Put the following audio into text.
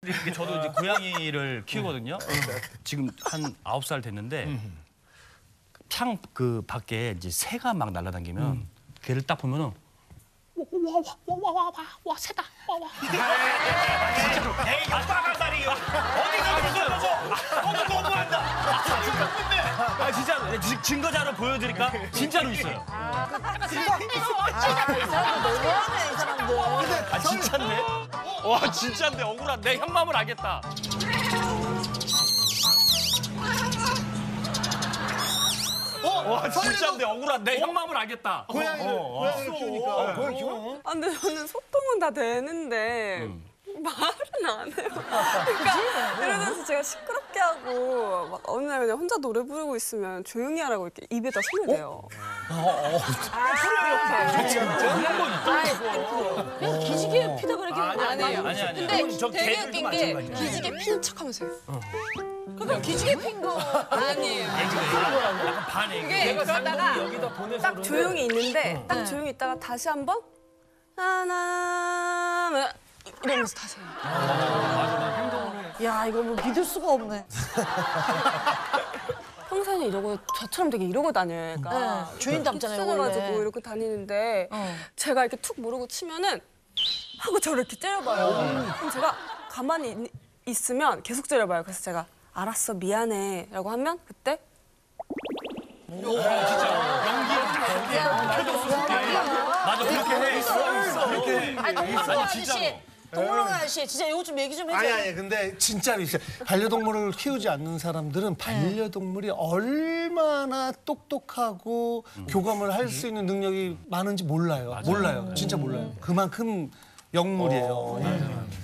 이게 저도 이제 고양이를 키우거든요. 지금 한 9살 됐는데 창 그 밖에 이제 새가 막 날아다니면 걔를 딱 보면은 와 새다 와. 에이 역박한다리 이거. 어디가 무슨 너무한다. 아 진짜 증거 자료 보여드릴까? 진짜로 있어요. 이 사람들 너무하네, 이 사람들. 아 진짜인데? 와 진짜인데 억울한 내 현마음을 알겠다. 와 진짜인데 억울한 내 현마음을 알겠다. 고양이를 키우니까. 고양이 키워? 아, 근데 저는 소통은 다 되는데 말은 안 해요. 그러니까 예를 들어서 제가 시끄럽게 하고 막 어느 날 그냥 혼자 노래 부르고 있으면 조용히 하라고 이렇게 입에다 손을 대요. 그냥 기지개 피다 버리기는 아니에요. 근데 저 되게 개들도 웃긴 게 마찬가지야. 기지개 피는 척하면서 해요. 그럼 기지개 핀 거. 아니에요. 약간 반애. 이게 그러다가 여기다 보내서 딱 조용히 있는데 딱 조용히 있다가 다시 한번 하나 이러면서 다시 해요. 야, 이거 뭐 믿을 수가 없네. 평소에는 이러고 저처럼 되게 이러고 다녀요. 네, 주인답잖아요, 원래. 가지고 이렇게 다니는데 제가 이렇게 툭 모르고 치면은 하고 저를 이렇게 째려봐요. 그럼 제가 가만히 있으면 계속 째려봐요. 그래서 제가 알았어 미안해라고 하면 그때 맞아 그렇게 해. 그렇게 해. 아니, 동물원 아저씨. 동물원 아저씨, 진짜 이거 좀 얘기 좀 해줘요. 아니, 근데 진짜로 있어요. 반려동물을 키우지 않는 사람들은 반려동물이 얼마나 똑똑하고 교감을 할 수 있는 능력이 많은지 몰라요. 몰라요. 진짜 몰라요. 그만큼 영물이에요.